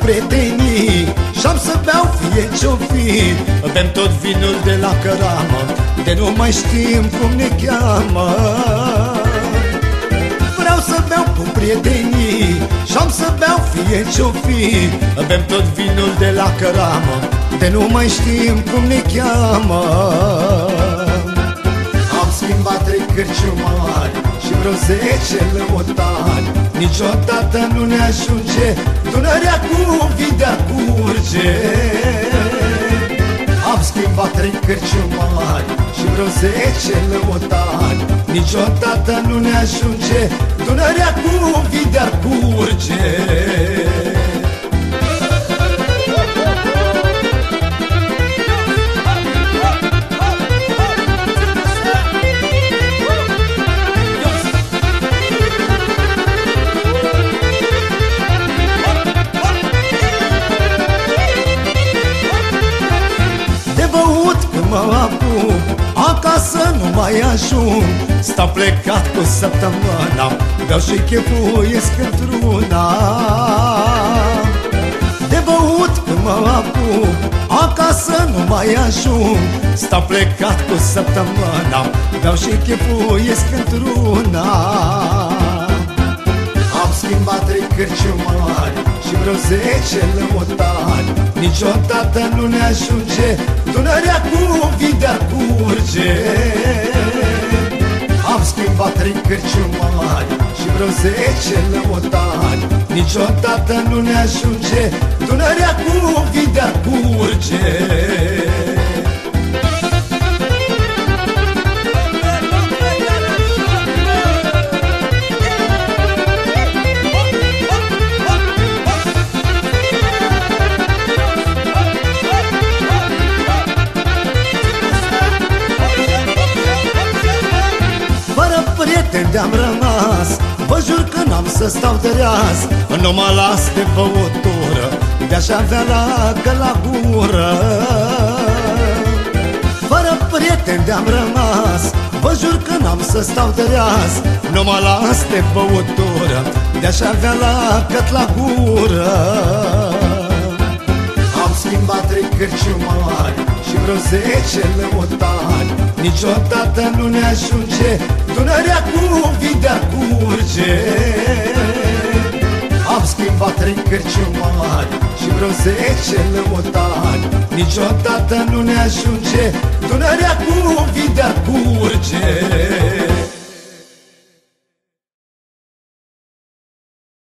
prietenii și-am să beau fie ce-o fi. Bem tot vinul de la căramă, de nu mai știm cum ne cheamă. Vreau să beau cu prietenii și-am să beau fie ce-o fi. Bem tot vinul de la căramă, de nu mai știm cum ne cheamă. Am schimbat 3 cârciumari și vreo 10 lăutari. Niciodată nu ne ajunge Dunărea cu Videa curge. Am schimbat 3 cârciumari și vreo 10 lăutari. Niciodată nu ne ajunge Dunărea cu Videa curge. Mă apuc, acasă nu mai ajung. Stau plecat cu săptămâna, beau și chefuiesc într-una. De băut când mă apuc, acasă nu mai ajung. Stau plecat cu săptămâna, beau și chefuiesc într-una. Am schimbat 3 cârciumari și vreo 10 lăutari. Niciodată nu ne ajunge Dunărea cu Videa curge. Am schimbat 3 cârciumari și vreo 10 lăutari. Niciodată nu ne ajunge Dunărea cu Videa curge. De-am rămas, vă jur că n-am să stau tăreaz. Nu mă las de băutură, de-aș avea lacă la gură. Fără prieteni de-am rămas, vă jur că n-am să stau tăreaz. Nu mă las de băutură, de-aș avea lacăt la gură. Am schimbat 3 cârciumari și vreo 10 lăutari. Niciodată nu ne ajunge Dunărea cu Videa curge. Am schimbat 3 cârciumari și vreo 10 lăutari. Niciodată nu ne ajunge Dunărea cu Videa curge.